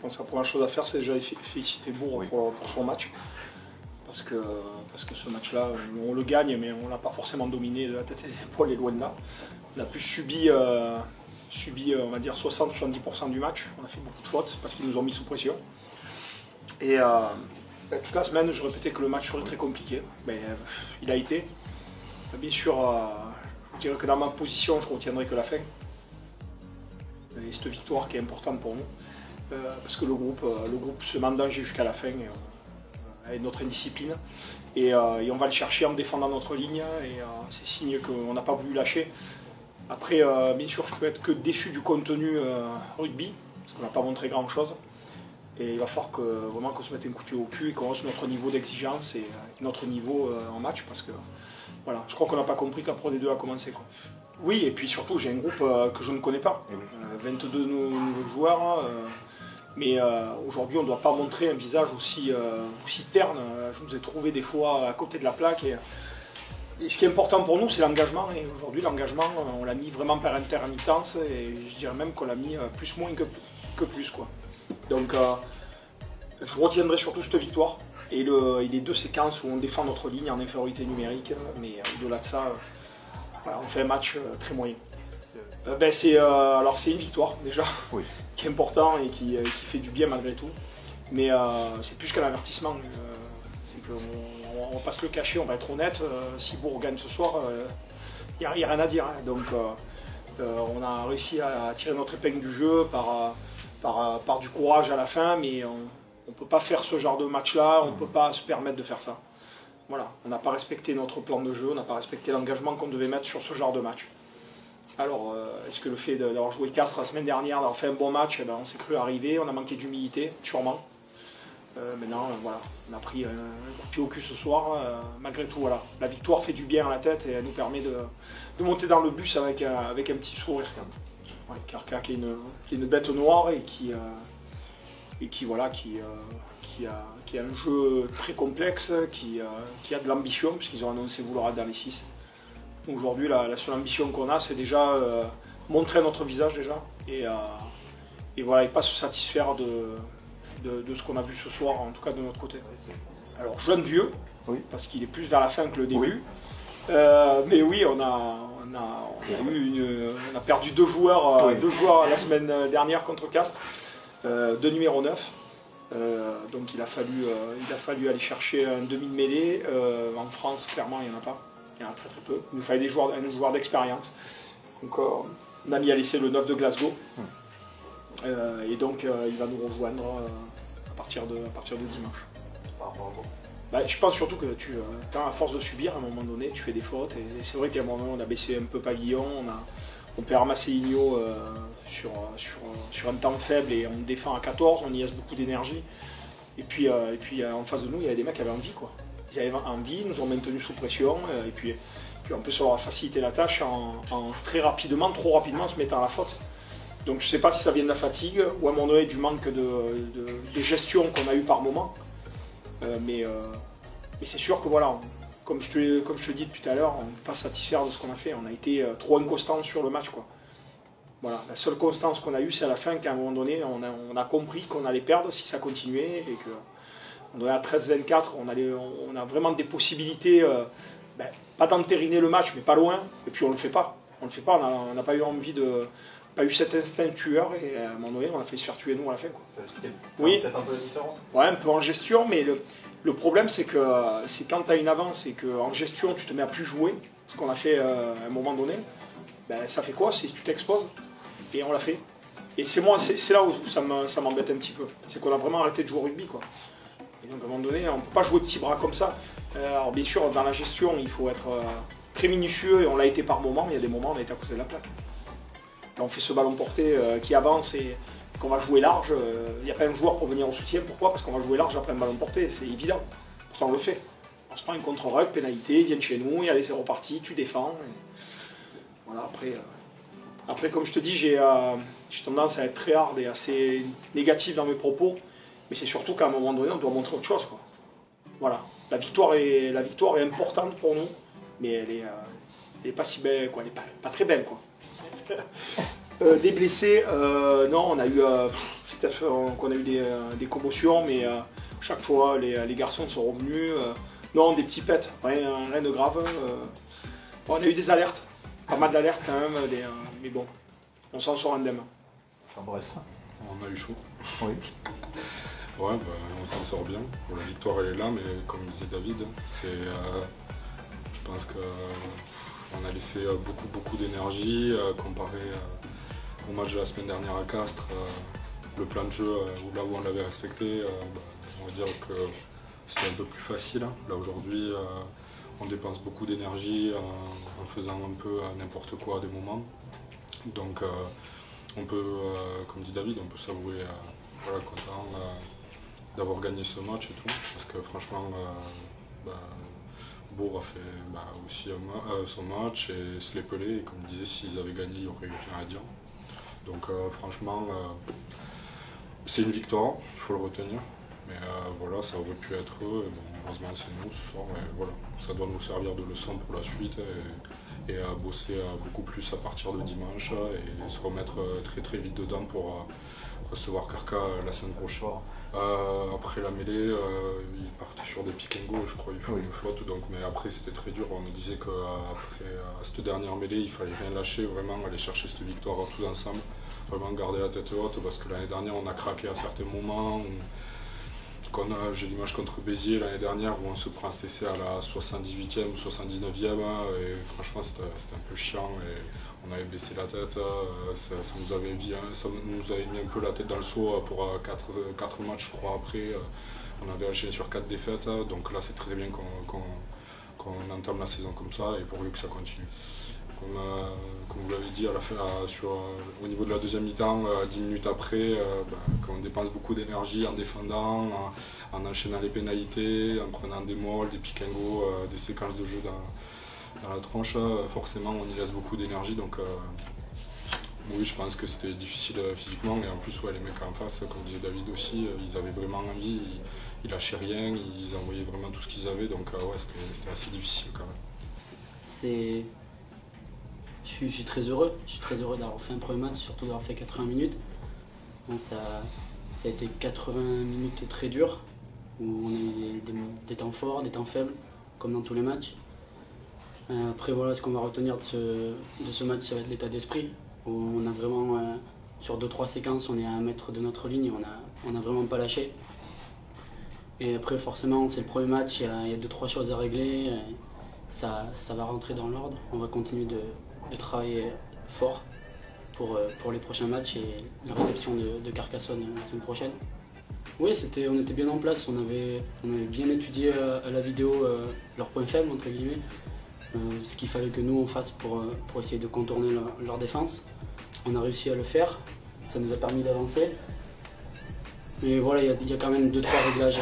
pense que la première chose à faire, c'est déjà féliciter Bourg pour son match. Parce que ce match-là, on le gagne, mais on ne l'a pas forcément dominé de la tête et des épaules, et loin de là. On a plus subi on va dire, 60-70% du match. On a fait beaucoup de fautes parce qu'ils nous ont mis sous pression. Et toute la semaine, je répétais que le match serait très compliqué. Mais il a été. Bien sûr, je dirais que dans ma position, je ne retiendrai que la fin. Et cette victoire qui est importante pour nous. Parce que le groupe se mandange jusqu'à la fin. Avec notre indiscipline. Et on va le chercher en défendant notre ligne. Et c'est signe qu'on n'a pas voulu lâcher. Après, bien sûr, je peux être que déçu du contenu rugby, parce qu'on n'a pas montré grand chose. Et il va falloir vraiment qu'on se mette un coup de pied au cul et qu'on hausse notre niveau d'exigence et notre niveau en match, parce que voilà, je crois qu'on n'a pas compris que la Pro D2 a commencé, quoi. Oui, et puis surtout, j'ai un groupe que je ne connais pas. 22 nouveaux joueurs. Mais aujourd'hui, on ne doit pas montrer un visage aussi terne. Je nous ai trouvé des fois à côté de la plaque. Et ce qui est important pour nous, c'est l'engagement. Et aujourd'hui, l'engagement, on l'a mis vraiment par intermittence. Et je dirais même qu'on l'a mis plus moins que plus, quoi. Donc, je retiendrai surtout cette victoire. Et les deux séquences où on défend notre ligne en infériorité numérique. Mais au-delà de ça, voilà, on fait un match très moyen. Alors c'est une victoire déjà, qui est important et qui fait du bien malgré tout. Mais c'est plus qu'un avertissement. C'est qu'on ne va pas se le cacher, on va être honnête. Si Bourg gagne ce soir, il n'y a rien à dire. Hein. Donc on a réussi à tirer notre épingle du jeu par du courage à la fin, mais on ne peut pas faire ce genre de match-là, on ne peut pas se permettre de faire ça. Voilà, on n'a pas respecté notre plan de jeu, on n'a pas respecté l'engagement qu'on devait mettre sur ce genre de match. Alors, est-ce que le fait d'avoir joué Castres la semaine dernière, d'avoir fait un bon match, eh ben, on s'est cru arriver, on a manqué d'humilité, sûrement. Maintenant, voilà, on a pris un coup de pied au cul ce soir. Malgré tout, voilà, la victoire fait du bien à la tête et elle nous permet de monter dans le bus avec un petit sourire. Ouais, Karka qui est une bête noire et qui a un jeu très complexe, qui a de l'ambition, puisqu'ils ont annoncé vouloir être dans les 6. Aujourd'hui, la seule ambition qu'on a, c'est déjà montrer notre visage déjà, et voilà, et pas se satisfaire de ce qu'on a vu ce soir, en tout cas de notre côté. Alors, jeune vieux, parce qu'il est plus vers la fin que le début. Mais oui, on a perdu deux joueurs la semaine dernière contre Castres, de numéro 9. Donc il a fallu aller chercher un demi de mêlée. En France, clairement, il n'y en a pas. Il y en a très peu. Il nous fallait un joueur d'expérience. Donc on a mis à laisser le 9 de Glasgow. Et donc il va nous rejoindre à partir de dimanche. Je pense surtout que à force de subir, à un moment donné, tu fais des fautes. Et c'est vrai qu'à un moment donné, on a baissé un peu pavillon. On peut ramasser Igno sur un temps faible et on défend à 14, on y laisse beaucoup d'énergie. Et puis en face de nous, il y avait des mecs qui avaient envie, quoi. Ils avaient envie, ils nous ont maintenus sous pression. Et puis en plus, on leur a facilité la tâche en trop rapidement, se mettant à la faute. Donc je ne sais pas si ça vient de la fatigue ou à un moment donné du manque de gestion qu'on a eu par moment. Mais c'est sûr que voilà, comme je te dis depuis tout à l'heure, on ne peut pas se satisfaire de ce qu'on a fait. On a été trop inconstant sur le match, quoi. Voilà, la seule constance qu'on a eue, c'est à la fin qu'à un moment donné, on a compris qu'on allait perdre si ça continuait et qu'on est à 13-24, on a vraiment des possibilités, pas d'entériner le match, mais pas loin. Et puis on le fait pas. On n'a pas eu envie pas eu cet instinct tueur et à un moment donné, on a fait se faire tuer nous à la fin, quoi. Oui, peut-être un peu la différence. Ouais, un peu en gestion, mais le problème, c'est quand tu as une avance et qu'en gestion, tu te mets à plus jouer, ce qu'on a fait à un moment donné, ça fait quoi? C'est que tu t'exposes. Et on l'a fait. Et c'est là où ça m'embête un petit peu. C'est qu'on a vraiment arrêté de jouer au rugby, quoi. Et donc à un moment donné, on ne peut pas jouer petit bras comme ça. Alors bien sûr, dans la gestion, il faut être très minutieux, et on l'a été par moment, mais il y a des moments où on a été à côté de la plaque. Quand on fait ce ballon porté qui avance et qu'on va jouer large, il n'y a pas un joueur pour venir au soutien. Pourquoi? Parce qu'on va jouer large après un ballon porté, c'est évident. Pourtant on le fait. On se prend une contre-rug, pénalité, ils viennent chez nous, et allez, c'est reparti, tu défends. Et voilà, après, comme je te dis, j'ai tendance à être très hard et assez négatif dans mes propos, mais c'est surtout qu'à un moment donné, on doit montrer autre chose, quoi. Voilà, la victoire est importante pour nous, mais elle est pas si belle, quoi. Elle n'est pas très belle, quoi. Des blessés, non, on a eu, qu'on a eu des commotions, mais chaque fois les garçons sont revenus. Non, des petits pets, rien de grave. On a eu des alertes, pas mal d'alertes quand même, mais bon, on s'en sort indemne. J'embrasse. On a eu chaud. Oui. Ouais, on s'en sort bien. La victoire elle est là, mais comme disait David, je pense qu'on a laissé beaucoup d'énergie comparé au match de la semaine dernière à Castres. Le plan de jeu, là où on l'avait respecté, on va dire que c'était un peu plus facile. Là aujourd'hui, on dépense beaucoup d'énergie en faisant un peu n'importe quoi à des moments. Donc on peut, comme dit David, on peut s'avouer content d'avoir gagné ce match et tout, parce que franchement, Bourg a fait aussi son match et se l'est pelé, et comme je disais, s'ils avaient gagné, il y aurait eu rien à dire. Donc franchement, c'est une victoire, il faut le retenir, mais voilà, ça aurait pu être eux, et bon, heureusement c'est nous ce soir, et voilà, ça doit nous servir de leçon pour la suite, et à bosser beaucoup plus à partir de dimanche, et se remettre très vite dedans pour recevoir Carca la semaine prochaine. Après la mêlée, ils partent sur des pick and go, je crois, ils font une faute, donc, mais après c'était très dur. On me disait qu'après cette dernière mêlée, il fallait rien lâcher, vraiment aller chercher cette victoire tous ensemble, vraiment garder la tête haute, parce que l'année dernière on a craqué à certains moments. J'ai l'image contre Béziers l'année dernière où on se prend cet essai à la 78e ou 79e, et franchement c'était un peu chiant, et on avait baissé la tête, ça nous avait mis un peu la tête dans le seau pour 4 matchs je crois après. On avait enchaîné sur 4 défaites, donc là c'est très bien qu'on entame la saison comme ça, et pourvu que ça continue. Comme vous l'avez dit, à la fin, au niveau de la deuxième mi-temps, 10 minutes après, quand on dépense beaucoup d'énergie en défendant, en enchaînant les pénalités, en prenant des molles, des pick and go, des séquences de jeu dans la tronche, forcément on y laisse beaucoup d'énergie. Donc oui, je pense que c'était difficile physiquement, et en plus les mecs en face, comme disait David aussi, ils avaient vraiment envie, ils lâchaient rien, ils envoyaient vraiment tout ce qu'ils avaient, donc c'était assez difficile quand même. Je suis très heureux d'avoir fait un premier match, surtout d'avoir fait 80 minutes. Bon, ça a été 80 minutes très dures, où on a eu des temps forts, des temps faibles, comme dans tous les matchs. Après voilà, ce qu'on va retenir de ce match, ça va être l'état d'esprit, où on a vraiment, sur 2-3 séquences, on est à 1 mètre de notre ligne, on n'a vraiment pas lâché. Et après forcément, c'est le premier match, il y a 2-3 choses à régler, ça va rentrer dans l'ordre, on va continuer de travailler fort pour les prochains matchs et la réception de Carcassonne la semaine prochaine. Oui, on était bien en place, on avait bien étudié à la vidéo leurs points faibles, entre guillemets, ce qu'il fallait que nous on fasse pour essayer de contourner leur défense. On a réussi à le faire, ça nous a permis d'avancer. Mais voilà, il y a quand même 2-3 réglages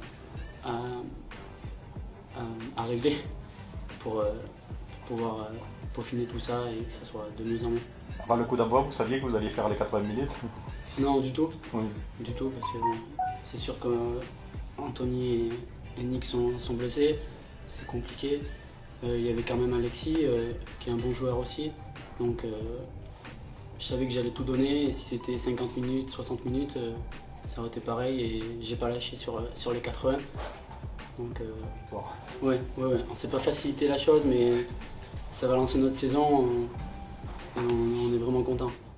à régler pour pouvoir peaufiner tout ça et que ça soit de mieux en mieux. Avant le coup d'envoi, vous saviez que vous alliez faire les 80 minutes? Non, du tout. Oui. Du tout, parce que c'est sûr qu'Anthony et Nick sont blessés, c'est compliqué. Il y avait quand même Alexis, qui est un bon joueur aussi. Donc je savais que j'allais tout donner, et si c'était 50 minutes, 60 minutes, ça aurait été pareil, et j'ai pas lâché sur les 80. Donc ouais, on s'est pas facilité la chose, mais ça va lancer notre saison, on est vraiment content.